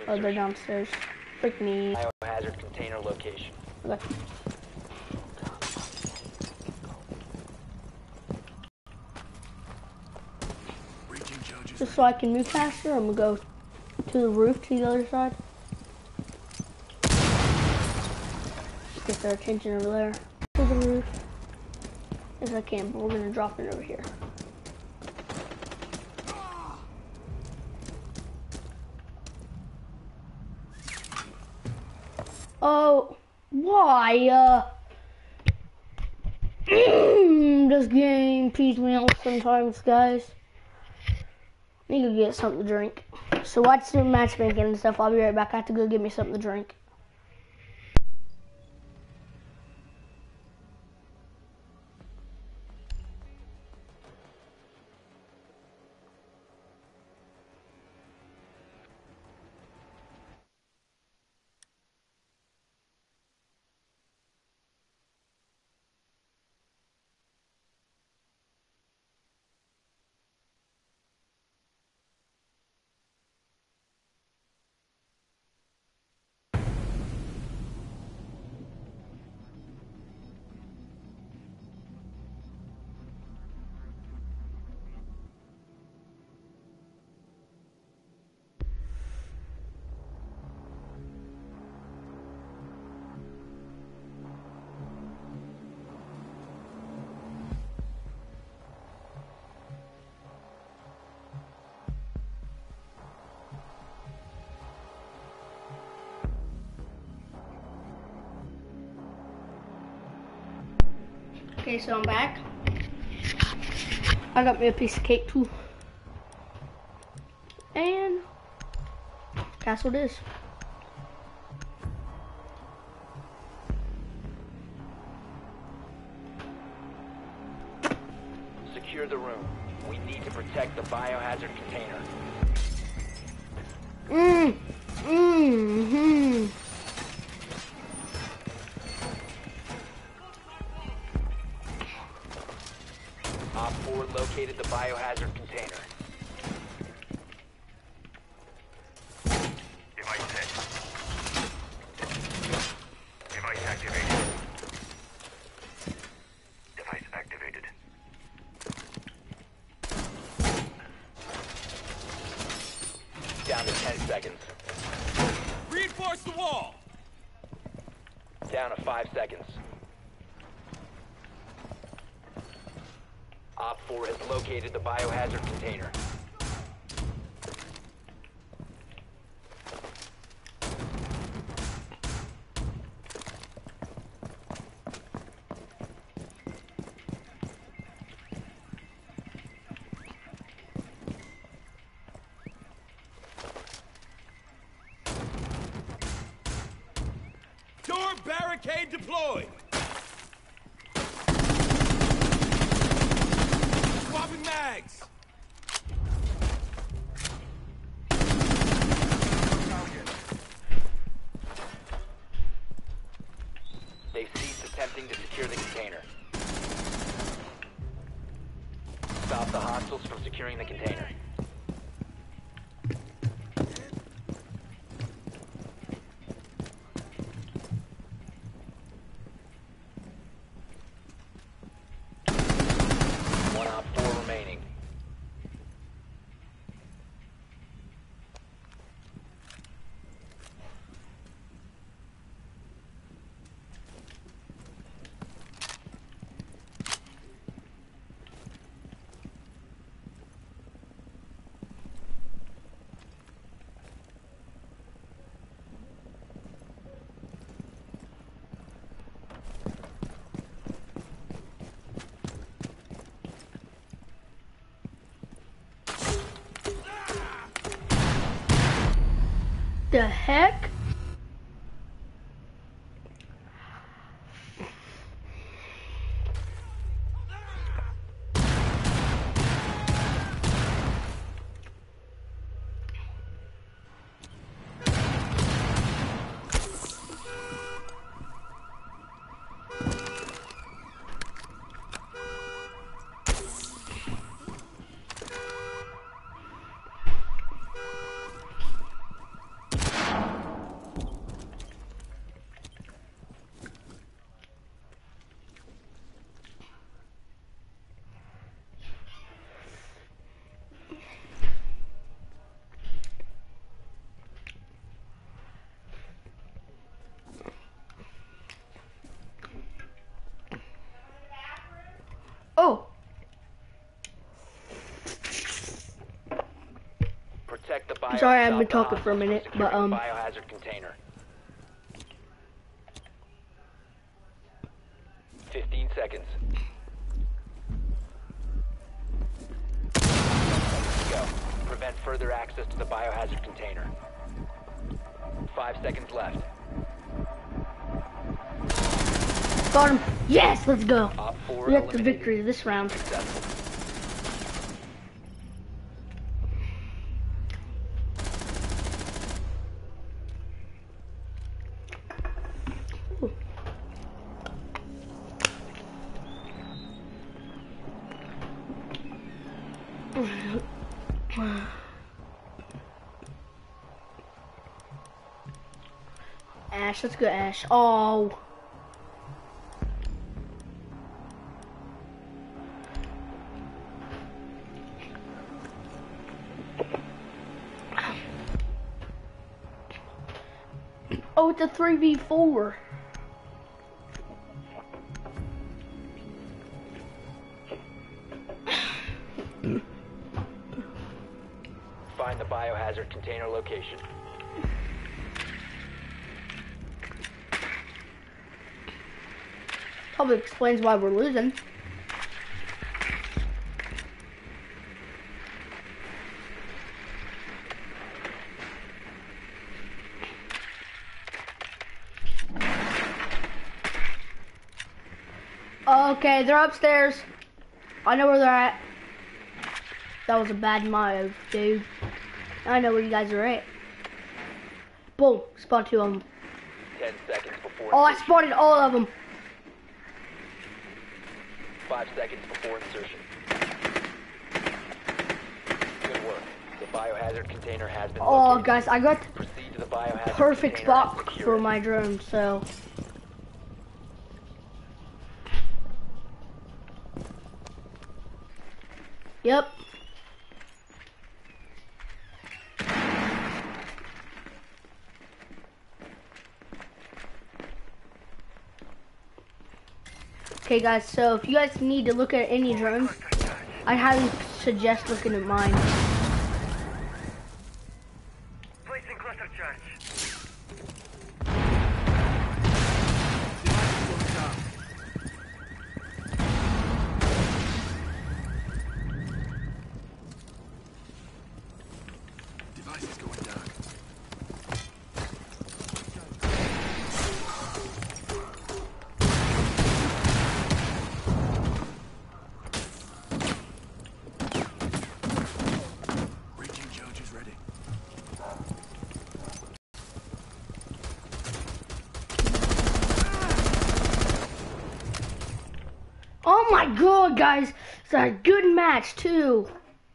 Oh, they're downstairs. Freak me. Biohazard container location. Okay. Just so I can move faster, I'm gonna go to the roof to the other side. Get their attention over there. To the roof. Yes, I can, but we're gonna drop it over here. Oh, why? This game pees me off sometimes, guys. Need to get something to drink. So watch the matchmaking and stuff. I'll be right back. I have to go get me something to drink. Okay, so I'm back. I got me a piece of cake too. And that's what it is. Secure the room. We need to protect the biohazard container. Op 4 located the biohazard container. Device set. Device activated. Device activated. Down to 10 seconds. Reinforce the wall! Down to 5 seconds. Op 4 has located the biohazard container. Door barricade deployed! Swapping mags! They've ceased attempting to secure the container. Stop the hostiles from securing the container. One Op 4 remaining. The heck? protect the bio. Sorry, I've been stop the talking for a minute, hostiles but, from securing the biohazard container. 15 seconds. Go. Prevent further access to the biohazard container. 5 seconds left. Got him. Yes, let's go. Op 4 We got the eliminated. victory this round. Successful. Ash, let's go, Ash. Oh. Oh, it's a 3v4. Find the biohazard container location. Probably explains why we're losing. Okay, they're upstairs. I know where they're at. That was a bad move, dude. I know where you guys are at. Boom, spot 2 of them. 10 seconds before. Oh, I spotted all of them. 5 seconds before insertion. Good work. The biohazard container has been Oh, located. guys, I got Proceed to the biohazard perfect container and spot secure for it. my drone, so. Yep. Okay guys, so if you guys need to look at any drones, I highly suggest looking at mine. Placing cluster charge. Device is going dark. Breaching charges ready. Oh my god, guys, it's a good match too.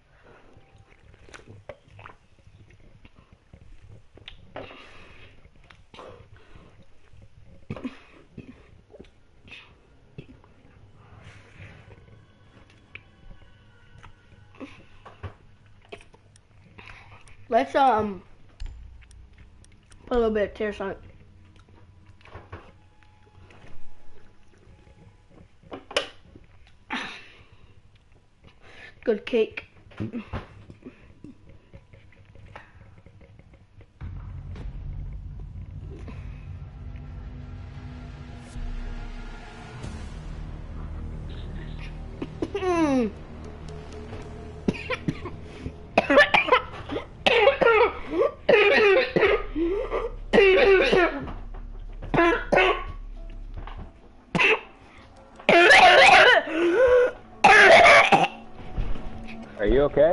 Let's put a little bit of tears on it. Good cake. Are you okay?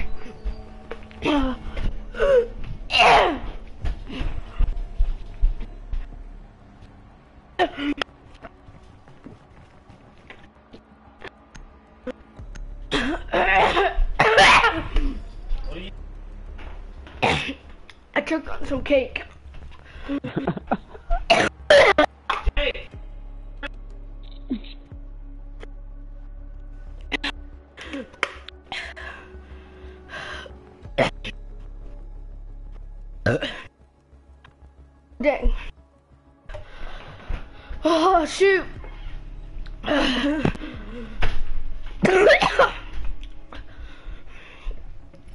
I took on some cake. Dang. Oh, shoot.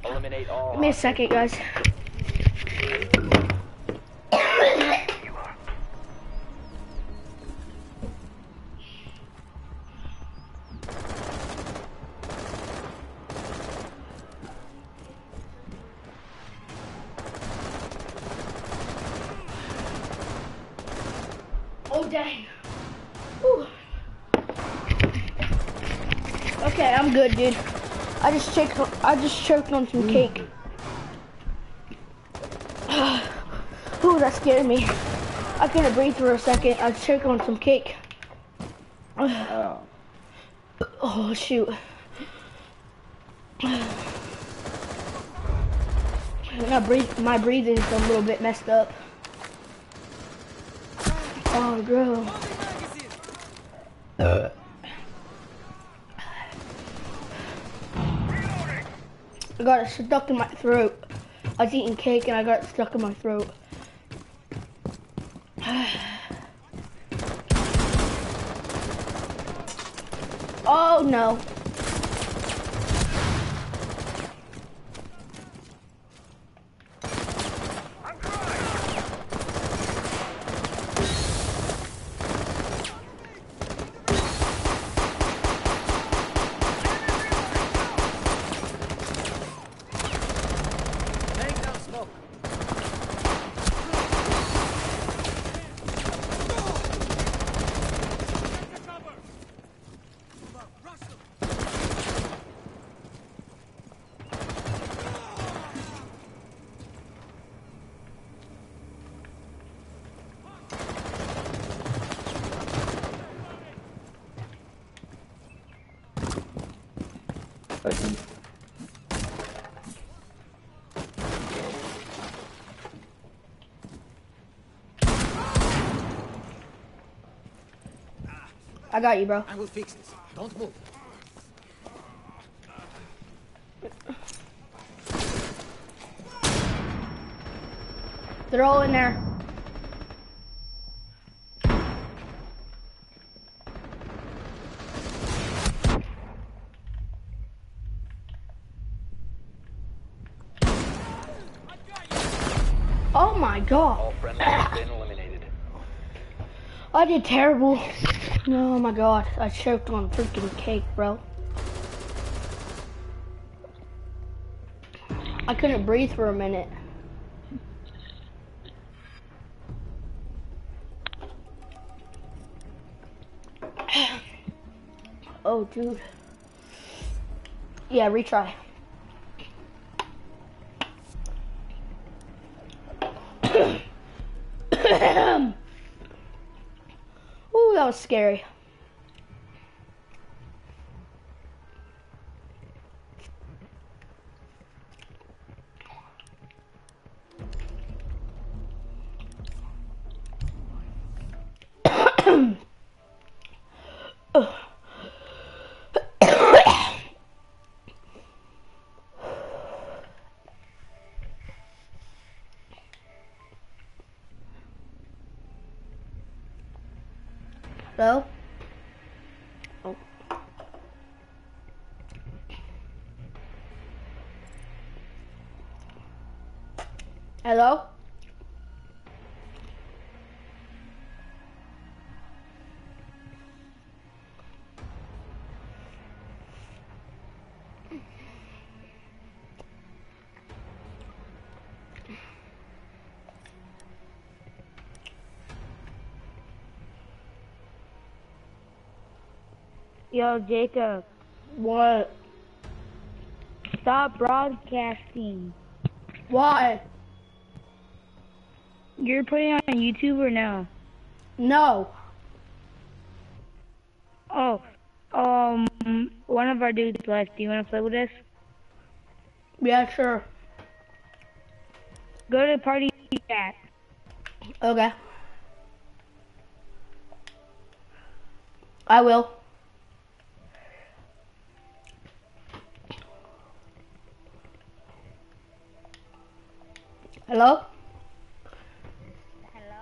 Eliminate all. Give me a second, guys. Oh dang. Whew. Okay, I'm good, dude. I just choked on some cake. Ooh, that scared me. I couldn't breathe for a second. I choked on some cake. Oh. Oh shoot. My breathing's a little bit messed up. Oh, bro. I got it stuck in my throat. I was eating cake and I got it stuck in my throat. Oh no. I got you, bro. I will fix this. Don't move. They're all in there. Oh my god. All friendlies have been eliminated. I did terrible. Oh my god. I choked on freaking cake, bro. I couldn't breathe for a minute. Oh, dude. Yeah, retry. Ooh, that was scary. Hello? Oh. Hello? Yo, Jacob, What? stop broadcasting. Why? You're putting it on YouTube or no? No. Oh, one of our dudes left. Do you want to play with us? Yeah, sure. Go to party chat. Okay. I will. Hello? Hello?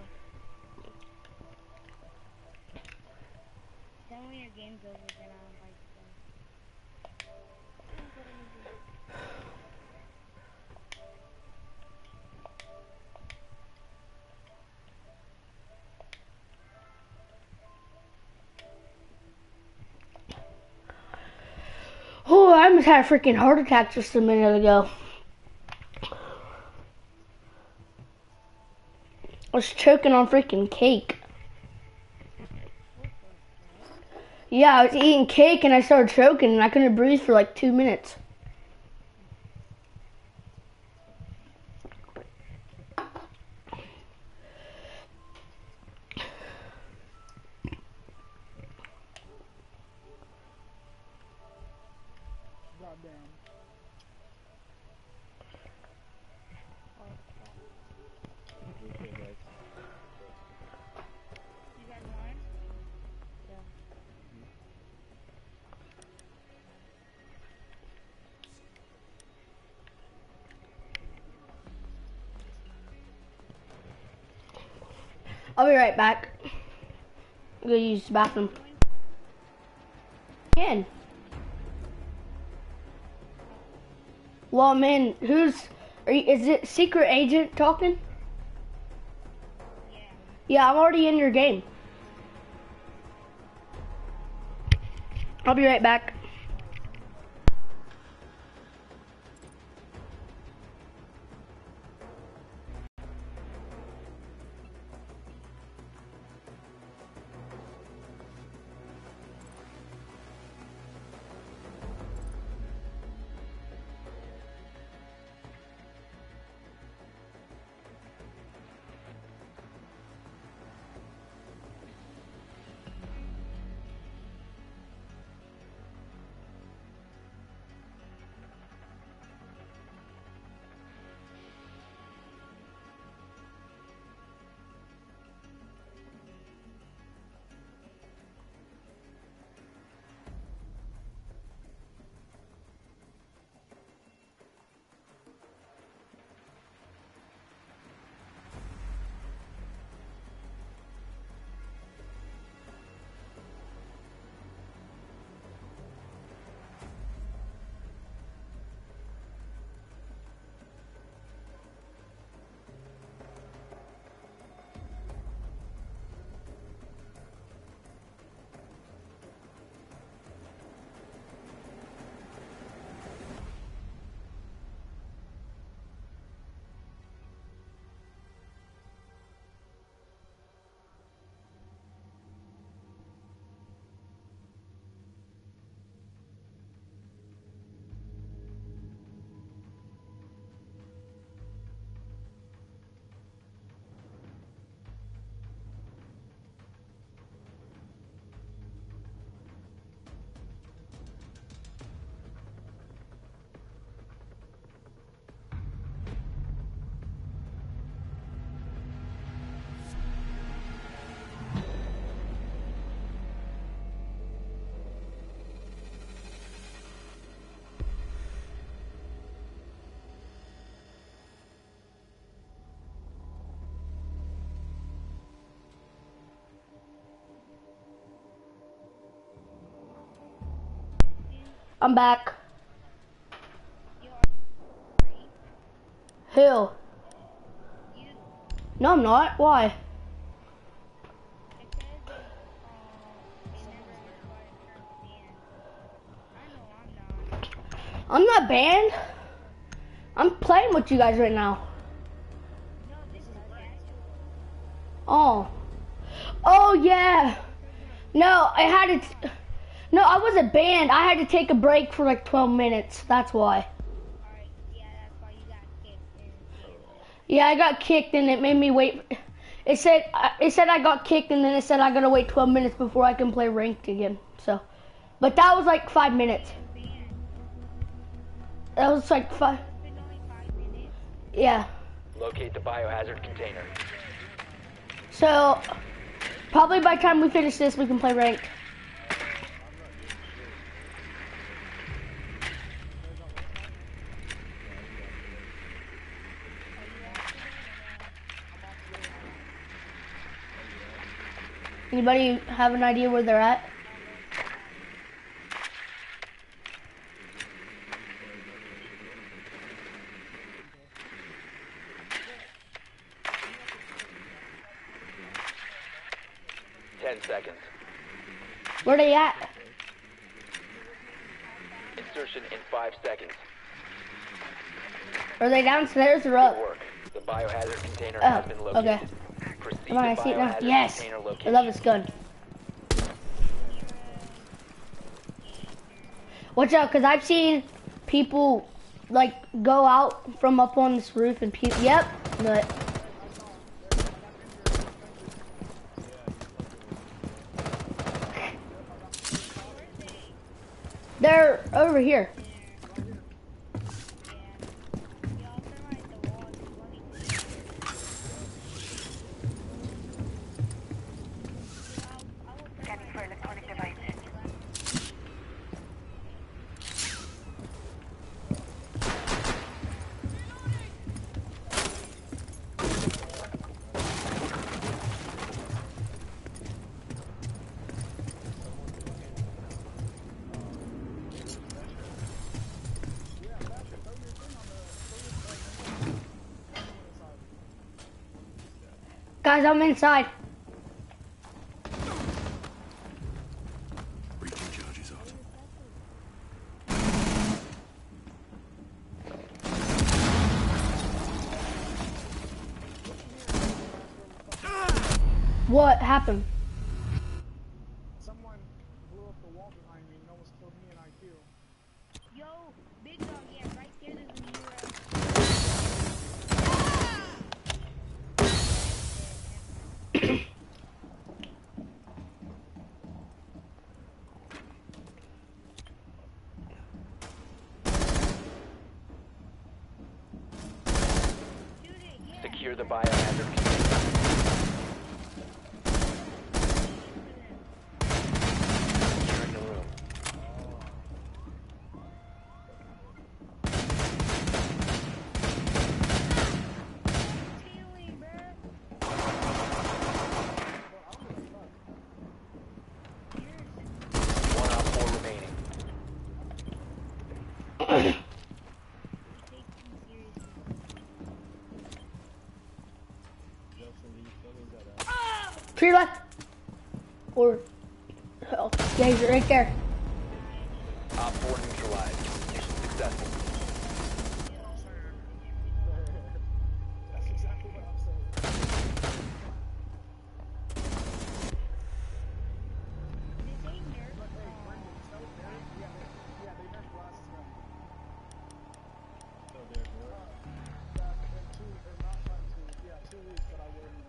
Tell me when your game's over, then I'll invite almost had a freaking heart attack just a minute ago. I was choking on freaking cake. Yeah, I was eating cake and I started choking and I couldn't breathe for like 2 minutes. I'll be right back. I'm gonna use the bathroom. Again. Well, man, is it Secret Agent talking? Yeah, I'm already in your game. I'll be right back. I'm back. Who? No, I'm not. Why? I'm not banned. I'm playing with you guys right now. Oh. Oh, yeah. No, no, I wasn't banned. I had to take a break for like 12 minutes. That's why. Yeah, I got kicked and it made me wait. It said I got kicked and then it said I gotta wait 12 minutes before I can play ranked again. So, but that was like 5 minutes. That was like 5. Yeah. Locate the biohazard container. So, probably by the time we finish this, we can play ranked. Anybody have an idea where they're at? Where they at? insertion in 5 seconds. Are they downstairs or Good up? work. The biohazard container Oh, has been located. okay. Proceed Come on, to I see it now. biohazard Yes! container I location. love this gun. Watch out, because I've seen people, like, go out from up on this roof and yep, but... They're over here. Scanning for electronic devices. Guys, I'm inside. Breaching charges out. What happened? Someone blew up the wall behind me and almost killed me and IQ. Yo, big dog, yeah, right there, there's a Secure the biohazard container. Securing the room. One op 4 remaining. Tree left. Or, oh, yeah, he's right there. Op 4 neutralized. Mission successful. That's exactly what I'm saying. Yeah, they nerfed last time. So back in 2 weeks that I wouldn't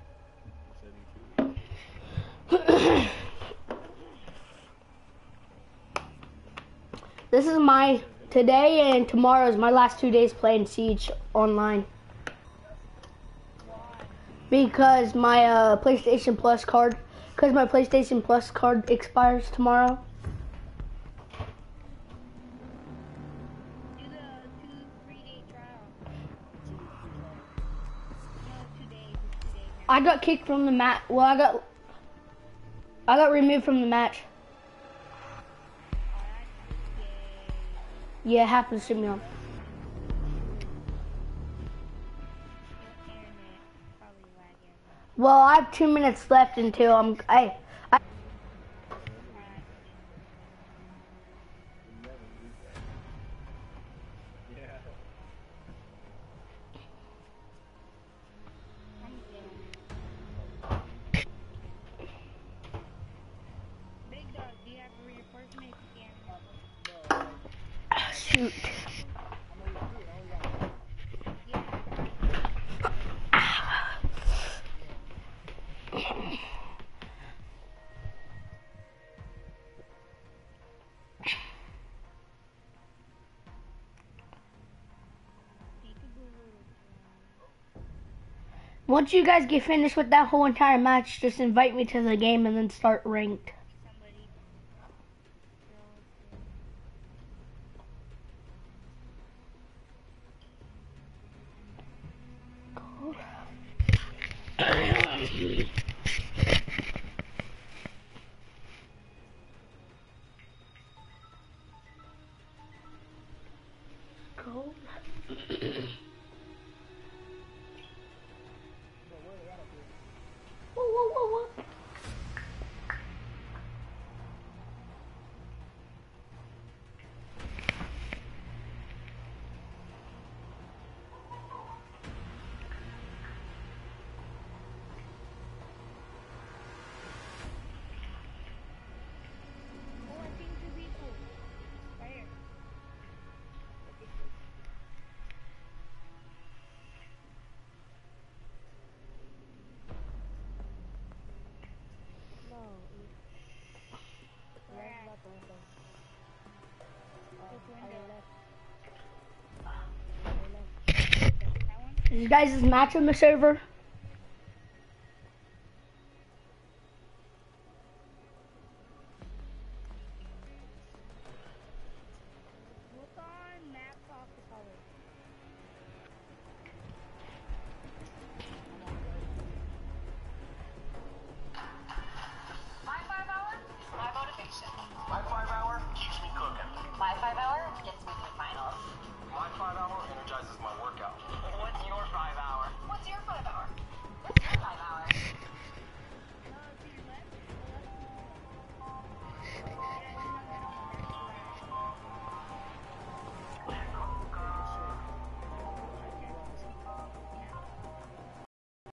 This is my, today and tomorrow is my last 2 days playing Siege online. Because my PlayStation Plus card expires tomorrow. Do the 2-3-day trial. No, 2 days. It's 2 days. I got kicked from the match. Well, I got removed from the match. Yeah, it happens to me. Internet probably lagging. Well, I have 2 minutes left until I Big dog, do you have a reinforcement scan? shoot. Once you guys get finished with that whole entire match, just invite me to the game and then start ranked. Somebody. You guys' match on the server?